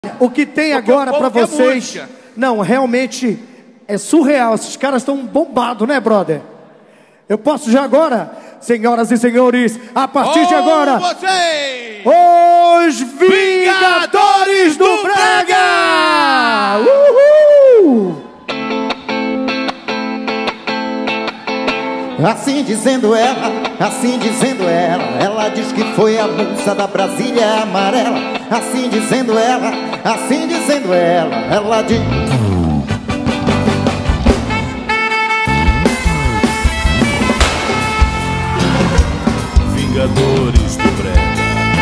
O que tem agora pra vocês, não, realmente é surreal. Esses caras estão bombados, né, brother? Eu posso já agora, senhoras e senhores, a partir de agora, vocês, os Vingadores do Brega! Uhul! Assim dizendo ela diz que foi a moça da Brasília amarela. Assim dizendo ela diz... Vingadores do Brega.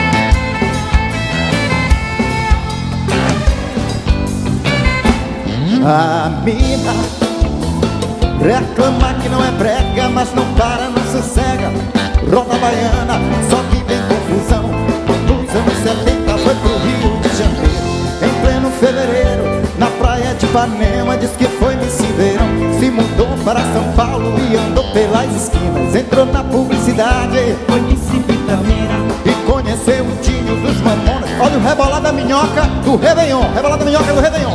A mina reclama que não é brega, mas não para, não sossega. Roda baiana, só que vem confusão. Nos anos 70 foi pro Rio de Janeiro, em pleno fevereiro, na praia de Ipanema. Diz que foi nesse verão, se mudou para São Paulo e andou pelas esquinas. Entrou na publicidade, Conheci Vitamina e conheceu o Dinho dos Mamonas. Olha o rebolado da minhoca do Réveillon, rebolado da minhoca do Réveillon.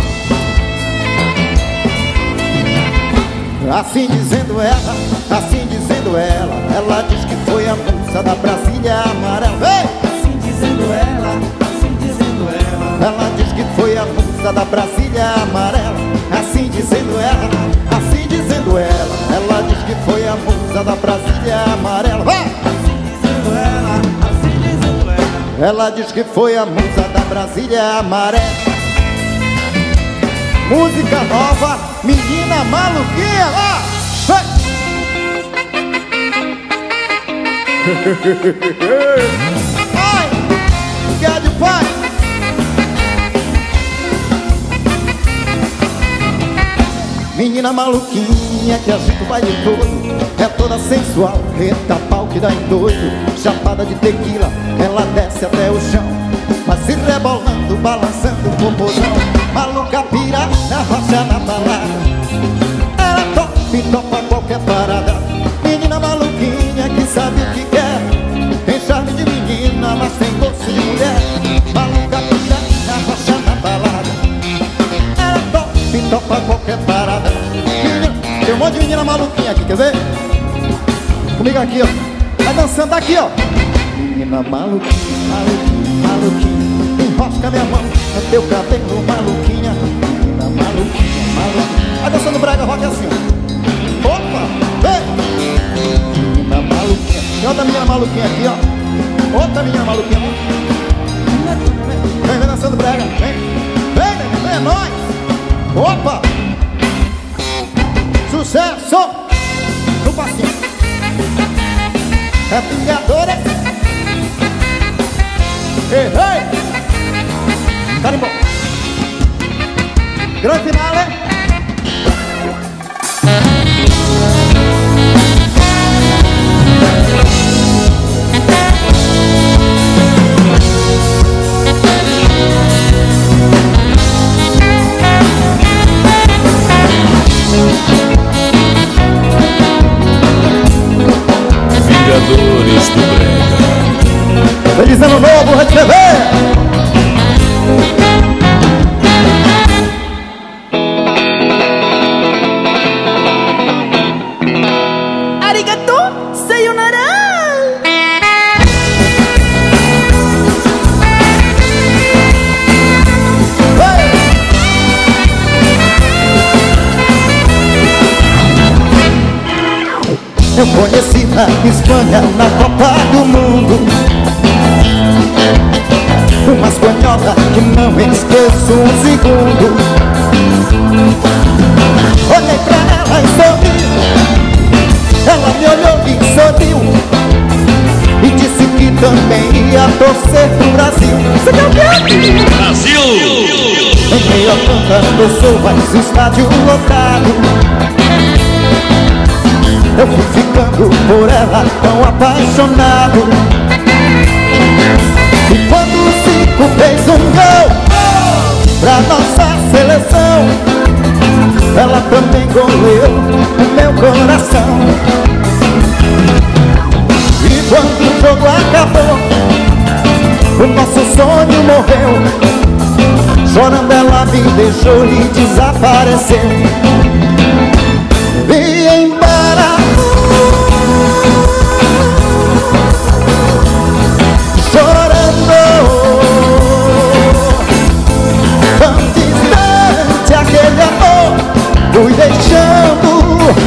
Assim dizendo ela, ela diz que foi a moça da Brasília amarela. Ei! Assim dizendo ela Ela diz que foi a moça da Brasília amarela. Assim dizendo ela, ela diz que foi a moça da Brasília amarela. Vai! Assim dizendo ela Ela diz que foi a musa da Brasília amarela. Música nova, menina maluquinha lá. Ai, que é de pai. Menina maluquinha que agita o baile todo, é toda sensual, reta pau que dá em doido. Chapada de tequila, ela desce até o chão, mas se rebolando, balançando o popozão. Maluca pira na rocha, na balada, ela topa qualquer parada. Menina maluquinha que sabe o que quer, tem charme de menina, mas tem gosto de mulher. Maluca pira na rocha, na balada, ela topa qualquer parada. Tem um monte de menina maluquinha aqui, quer ver? Comigo aqui, ó. Vai dançando aqui, ó. Menina maluquinha, enrosca minha mão, é teu cabelo maluquinha. Menina maluquinha. Vai dançando brega rock assim, ó. Opa, vem. Menina maluquinha. Tem outra menina maluquinha aqui, ó. Outra menina maluquinha. Vem dançando brega. Vem, é nóis. Opa. Sucesso no passinho. É Vingadores. Ei, carimbó. Grande finale. Vingadores do Brega. Feliz ano novo, Rede TV! Arigato, sayonara. Eu conheci na Espanha, na Copa do Mundo, uma espanhola que não esqueço um segundo. Olhei pra ela e sorri, ela me olhou e sorriu, e disse que também ia torcer pro Brasil. Você tá ouvindo? Brasil! Em meio a tantas pessoas, estádio lotado, eu fui ficando por ela tão apaixonado. E quando o Zico fez um gol pra nossa seleção, ela também goleou o meu coração. E quando o jogo acabou, o nosso sonho morreu. deixou e desapareceu. E embora chorando, tão distante aquele amor fui deixando.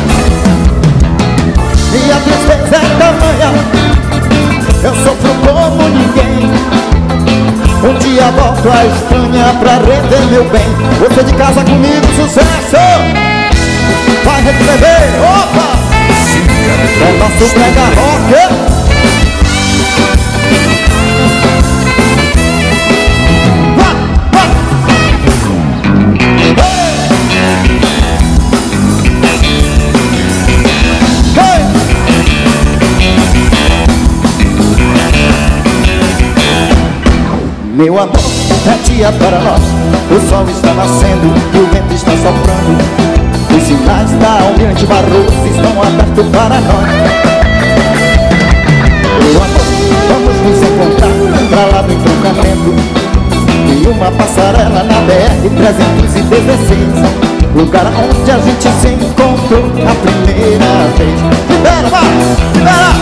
E a tristeza é tamanha, eu sofro como ninguém. Um dia volto a estranha pra reter meu bem. Você de casa comigo, sucesso! Vai repreender, opa! É o nosso brega rock. Meu amor, é dia para nós. O sol está nascendo e o vento está soprando. Os sinais da Almirante Barroso estão abertos para nós. Meu amor, vamos nos encontrar pra lá do entroncamento. Em uma passarela na BR-316, lugar onde a gente se encontrou a primeira vez. Libera, vai! Libera!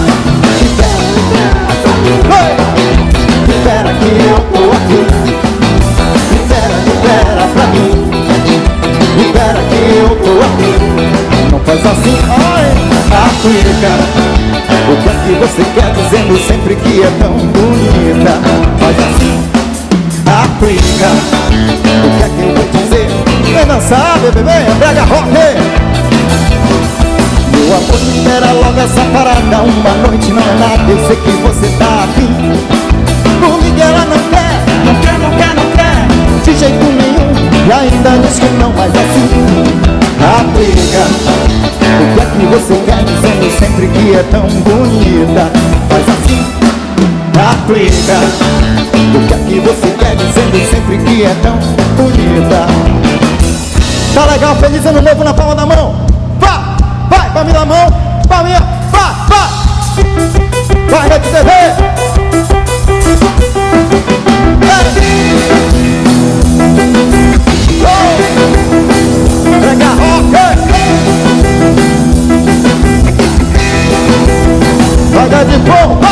Libera! Libera que eu tô aqui. Libera, libera pra mim. Libera que eu tô aqui. Não faz assim, oi, África. O que é que você quer dizendo sempre que é tão bonita? Faz assim, África. O que é que eu vou dizer? Vem dançar, bebê, brega rock. Meu amor, libera logo essa parada. Uma noite não é nada, eu sei que você tá aqui. Comigo ela não quer, não quer, não quer, não quer de jeito nenhum. E ainda diz que não, mas assim África, o que é que você quer dizendo sempre que é tão bonita? Faz assim, África. O que é que você quer dizendo sempre que é tão bonita? Tá legal, feliz ano novo na palma da mão. Vá, vai, palminha da mão, palminha, vá, vá. Vai, Rede TV. Brega rock. Vai dar de bomba.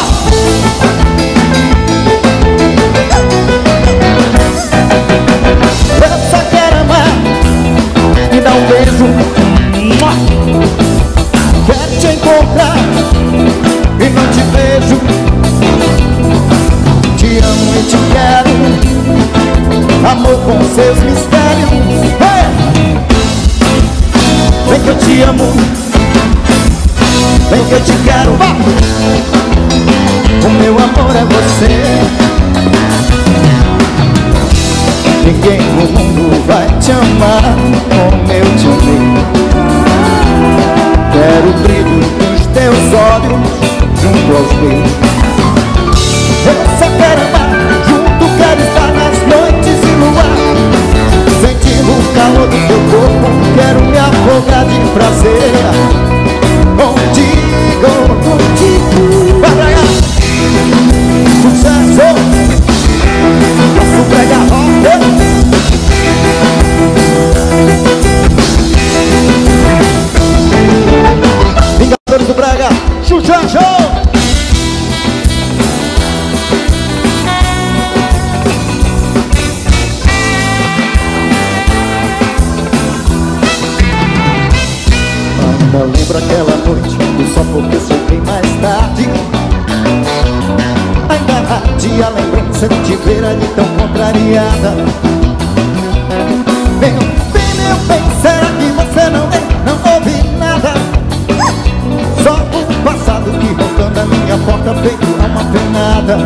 Eu só quero amar, me dá um beijo. Quero te encontrar e não te vejo. Te amo e te quero, amor com seus mistérios. Hey! Vem que eu te amo, vem que eu te quero. Vá! O meu amor é você. Ninguém no mundo vai te amar como eu te amei. Quero o brilho dos teus olhos junto aos meus. Eu só quero amar, junto quero estar nas noites e luar, sentindo o calor do teu corpo, quero me afogar de prazer. Contigo, contigo. Vai pra cá. Sucesso. Nosso brega rock. Vingadores do Brega, Xuxa Show. Ainda lembro aquela noite, só porque eu cheguei mais tarde. Ainda arde a lembrança de te ver ali tão contrariada. Meu bem, será que você não ouve nada? Só o passado que rondando a minha porta feito uma penada.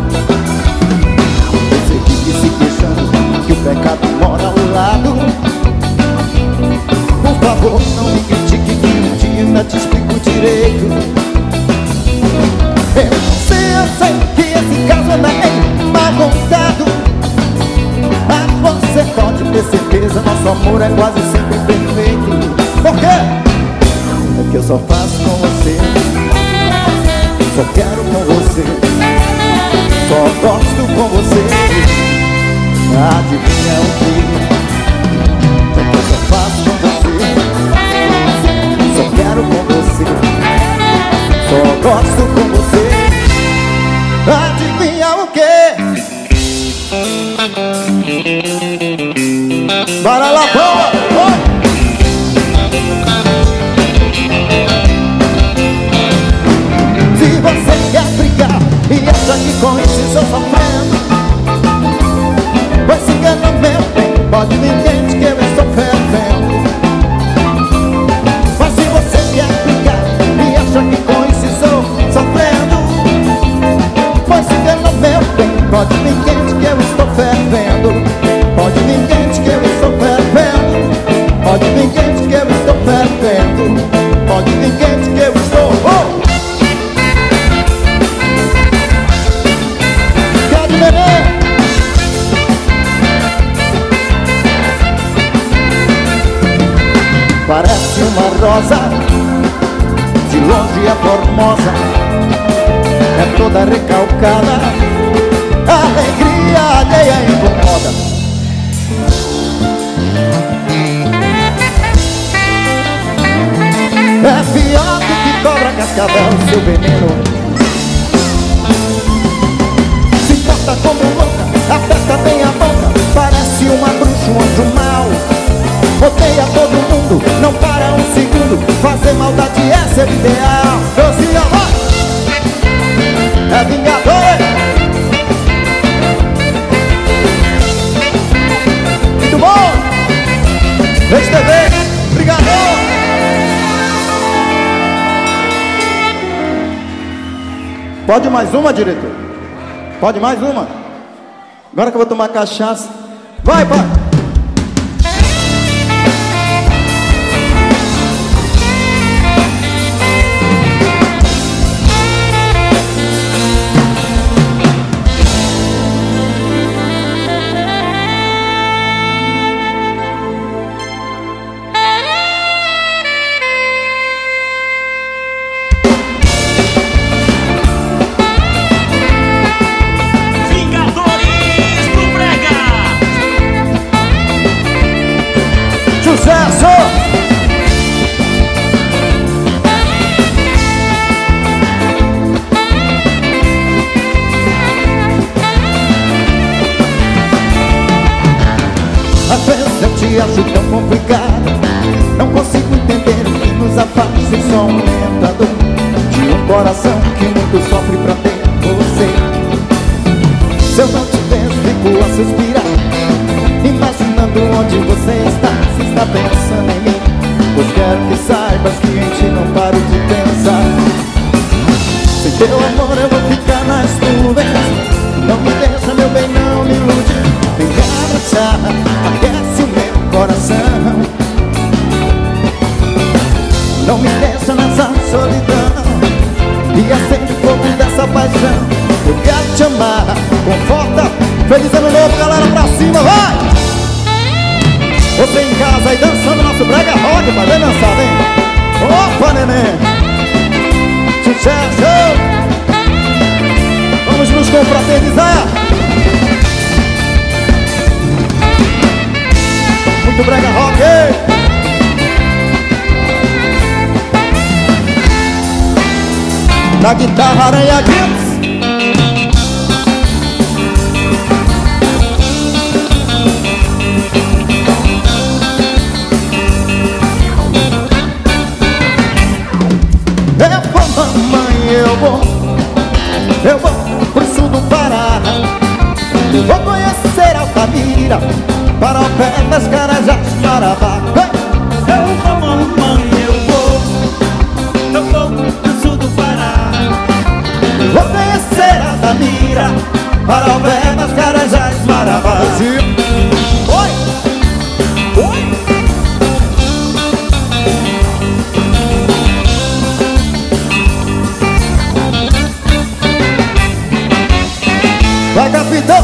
Você vive se queixando que o pecado mora ao lado. Por favor, não me critique que um dia ainda te explico direito. Eu sei que esse caso anda bem bagunçado, mas você pode ter certeza, nosso amor é quase sempre perfeito. Por quê? É que eu só faço com você, só quero com você, só gosto com você. Adivinha o que gosto com você. Adivinha o quê? Bora lá, boa! Se você quer brigar e acha que com isso estou sofrendo, pois se engana meu bem, pode me entender que eu estou fervendo. Mas se você quer brigar e acha que com isso estou sofrendo, pois se engana meu bem, pode me entender que eu estou fervendo. Pode me entender que eu estou fervendo. Pode me entender que eu estou fervendo. Pode me entender que eu estou... Quer beber? Parece uma rosa, de longe é formosa, é toda recalcada, a alegria alheia incomoda. É pior do que cobra cascavel, seu veneno. Se porta como louca, aperta bem a boca, parece uma bruxa, um anjo mau. Odeia todo mundo, não para um segundo, fazer maldade é ser ideal. Doce amor, é vingador. Muito bom! Rede TV, obrigado! Pode mais uma, diretor? Pode mais uma? Agora que eu vou tomar cachaça. Vai, pai! Sucesso! Às vezes eu te acho tão complicado, não consigo entender o que nos afasta e só aumenta a dor de um coração que muito sofre pra ter você. Se eu não te vejo, fico a suspirar, imaginando onde você está, se está pensando em mim. Pois quero que saibas que em ti não paro de pensar. Sem teu amor eu vou ficar nas nuvens. Não me deixa, meu bem, não me ilude. Vem me abraçar, aquece o meu coração. Não me deixa nessa solidão e acende o fogo dessa paixão. Eu quero te amar, conforta. Feliz ano novo, galera, pra cima, vai! Você em casa aí dançando nosso brega rock, pra ver dançar, vem! Opa, neném! Sucesso! Vamos nos confraternizar! Muito brega rock! Na guitarra, Aranha Gibbs. Eu vou pro sul do Pará. Eu vou conhecer Altamira, para o pé das Carajás, Marabá. Eu vou, mamãe, eu vou pro sul do Pará. Vou conhecer Altamira, para o pé das Carajás, Marabá. Oi! Oi! Vai, capitão!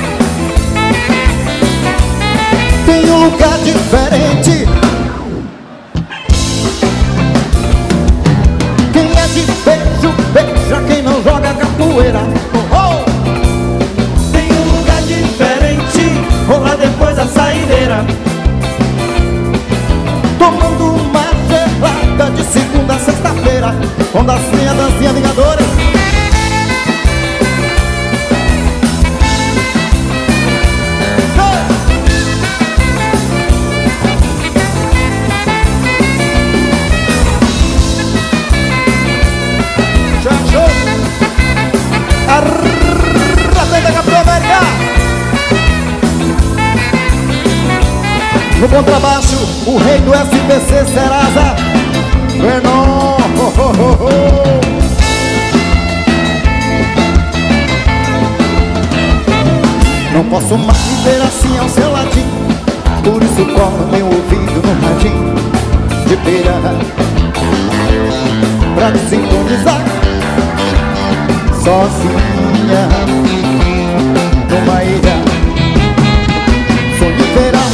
Tem um lugar diferente No contrabaixo, o rei do SPC, Serasa Venom. Não posso mais viver assim ao seu ladinho, por isso colo meu ouvido no radinho de piranha pra me sintonizar sozinha numa ilha. Sonho de verão,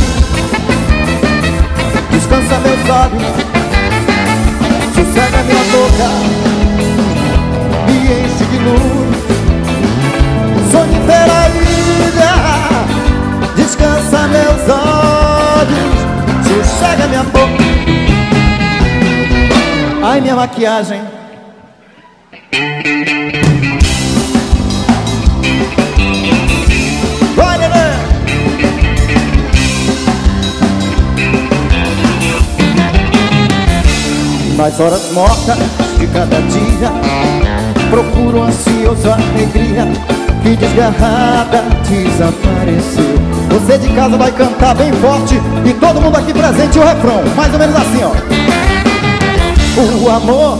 descansa meus olhos, sossega minha boca, me enche de luz. Sonho de ver a ilha, descansa meus olhos, sossega minha boca. Ai, minha maquiagem. Vai, Lelê! Nas horas mortas de cada dia, procuro ansioso a alegria que desgarrada desapareceu. Você de casa vai cantar bem forte e todo mundo aqui presente o refrão, mais ou menos assim, ó. O amor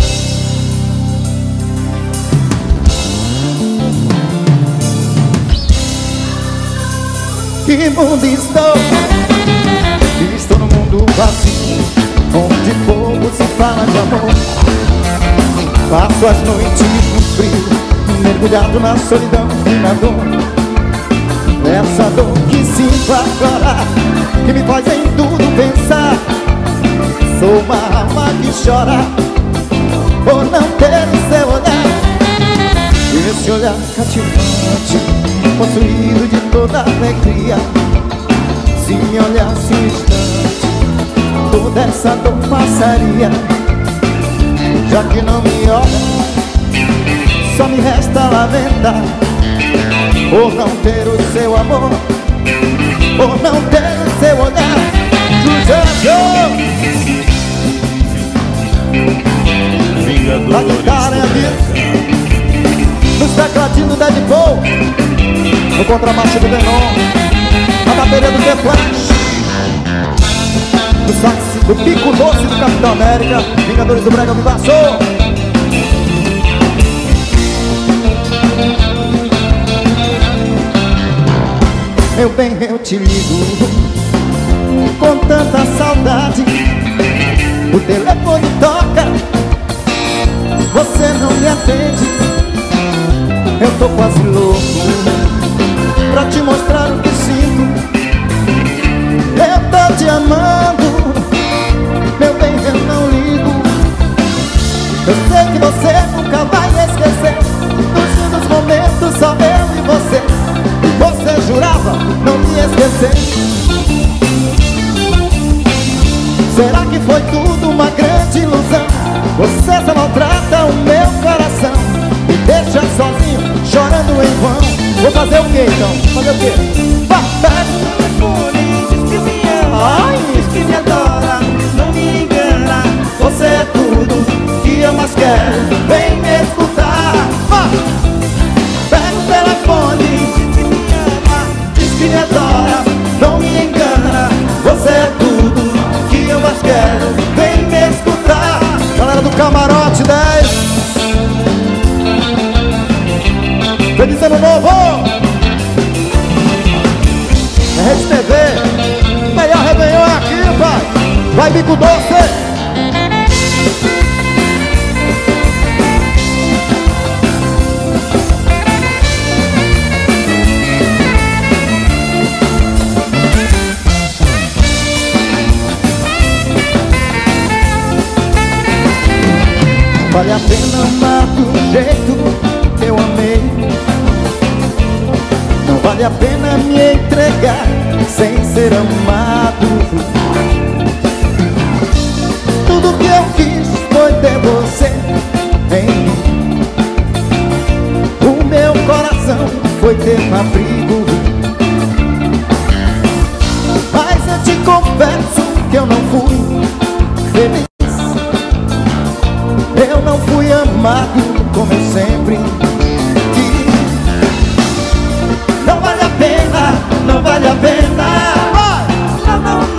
que mundo estou? Estou no mundo vazio, onde pouco se fala de amor. Passo as noites no frio, mergulhado na solidão e na dor. Essa dor que sinto agora, que me faz em tudo pensar. Sou uma alma que chora por não ter o seu olhar. Esse olhar cativante, possuído de toda alegria. Se me olhasse um instante, toda essa dor passaria. Já que não me olha, só me resta lamentar por não ter o seu amor, por não ter o seu olhar. Na guitarra é a vida, nos tecladinhos do Deadpool, no contrabaixo do Venom, na bateria do The Flash, no sax do Pico Doce do Capitão América, Vingadores do Brega Vivaço. Meu bem, eu te ligo com tanta saudade, o telefone toca, você não me atende. Eu tô quase louco pra te mostrar o que sinto. Eu tô te amando, meu bem, eu não ligo. Eu sei que você nunca vai esquecer dos momentos só eu e você. E você jurava não me esquecer. Será que foi tudo uma grande ilusão? Você só maltrata o meu coração, me deixa sozinho, chorando em vão. Vou fazer o que então? Fazer o quê? Pega o telefone, diz que me ama, diz que me adora, não me engana. Você é tudo que eu mais quero, vem me escutar. Pega o telefone, diz que me ama, diz que me adora, não me engana. Você é tudo que eu mais quero, vem me escutar. Galera do Camarote 10, feliz ano novo! É Rede TV, melhor Réveillon é aqui, pai! Vai, Bico Doce! Vale a pena amar do jeito que eu amei. Não vale a pena me entregar sem ser amado. Tudo que eu quis foi ter você em mim. O meu coração foi ter um abrigo. Mas eu te confesso que eu não fui feliz. Eu não fui amado como eu sempre quis. Não vale a pena, não vale a pena. Não, não,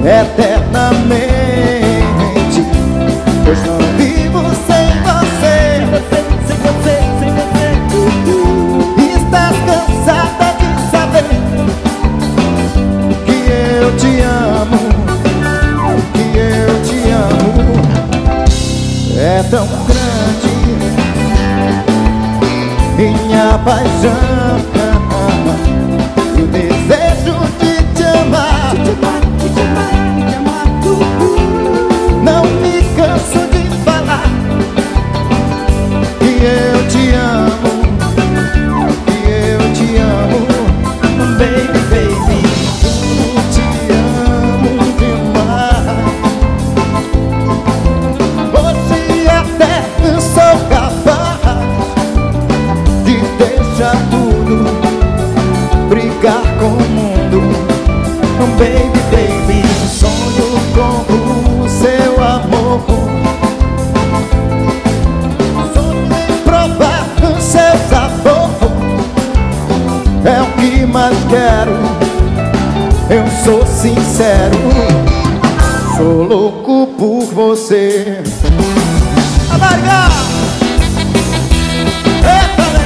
eternamente, pois não vivo sem você. Sem você. Estás cansada de saber que eu te amo, que eu te amo. É tão grande minha paixão e o desejo de te amar. Não me canso de falar que eu te amo, que eu te amo, baby, baby. Eu te amo demais. Hoje até sou capaz de deixar tudo, brigar com o mundo, baby, baby. Sonho com o seu amor, sonho em provar o seu sabor. É o que mais quero, eu sou sincero, sou louco por você. Amarga! Eita, né?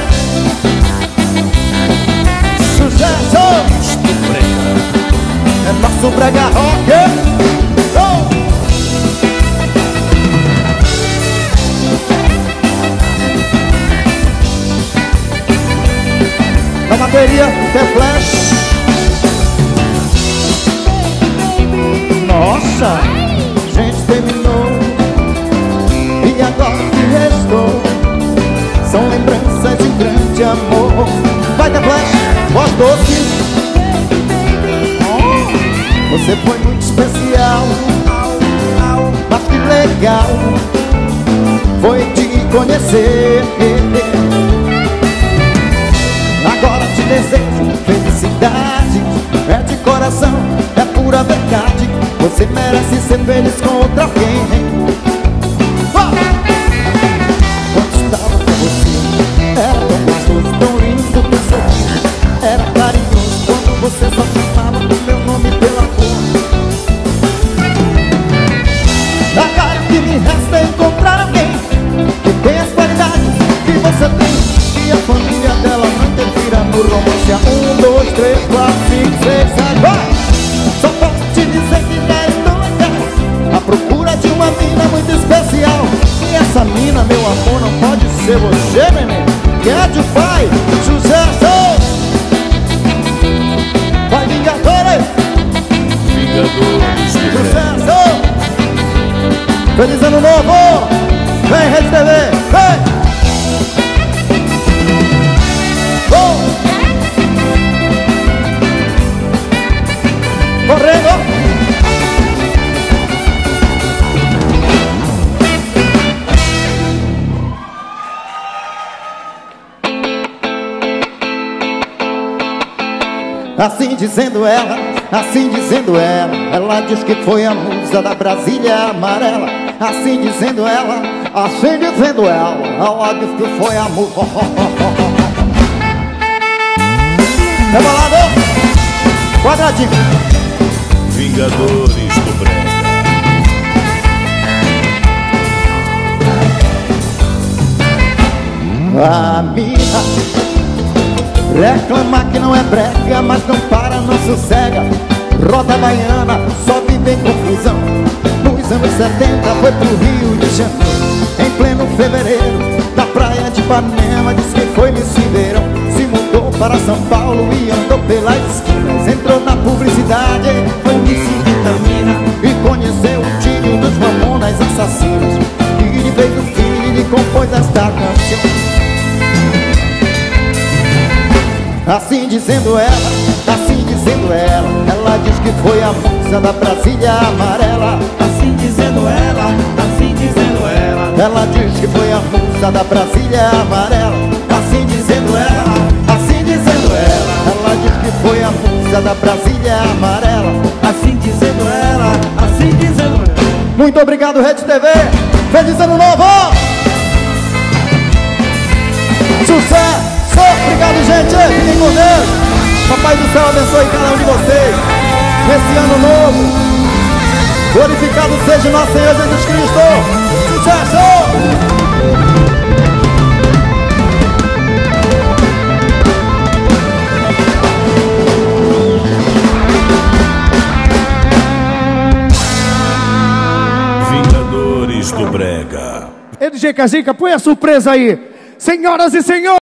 Sucesso! É nosso brega rock. Oh! Na bateria, The Flash. Nossa! A gente terminou e agora o que restou são lembranças de grande amor. Vai, The Flash, voz doce. Você foi muito especial, mas que legal foi te conhecer. Agora te desejo felicidade, é de coração, é pura verdade. Você merece ser feliz com outra alguém. Quando estava com você, era tão gostoso, tão lindo, tão sorriso. Era carinhoso quando você só chamava o meu nome pela cor. Agora que me resta é encontrar alguém que tem as qualidades que você tem, e a família dela não interfira no romance. 1, 2, 3, 4, 5, 6, 7, vai! Só posso te dizer que já estou legal, à procura de uma mina muito especial. E essa mina, meu amor, não pode ser você, neném, que é de pai. Sucesso! Vai, Vingadores! Vingadores do Brega. Sucesso! Feliz ano novo! Vem, Rede TV! Vem! Oh! Correndo! Assim dizendo ela, ela diz que foi a musa da Brasília amarela. Assim dizendo ela, ela diz que foi a musa. É balado, quadradinho. Vingadores do Brega. A mina reclama que não é brega, mas não para, não sossega. Roda baiana, só vive em confusão. Nos anos 70 foi pro Rio de Janeiro, em pleno fevereiro, da praia de Ipanema. Diz que foi nesse verão, se mudou para São Paulo e andou pelas esquinas. Entrou na publicidade, foi Miss Vitamina, e conheceu o tio dos Mamonas Assassinos. E de vez o filho compôs esta canção. Assim dizendo ela, ela diz que foi a musa da Brasília amarela. Assim dizendo ela, ela diz que foi a musa da Brasília amarela. Assim dizendo ela, ela diz que foi a musa da Brasília amarela. assim dizendo ela. Muito obrigado, Rede TV. Feliz ano novo! Sucesso! Obrigado, gente! Fiquem com Deus! Papai do céu abençoe cada um de vocês nesse ano novo. Glorificado seja nosso Senhor Jesus Cristo. Sucesso! Vingadores do Brega. DJ Cazica, põe a surpresa aí. Senhoras e senhores.